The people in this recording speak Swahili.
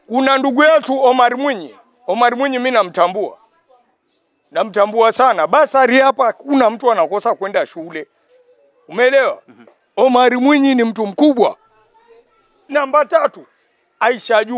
Kuna ndugu yetu Omar Mwinyi. Omar Mwinyi mimi namtambua. Namtambua sana. Basari hapa hakuna mtu anakosa kwenda shule. Umeelewa? Omar Mwinyi ni mtu mkubwa. Namba 3, Aisha Juma.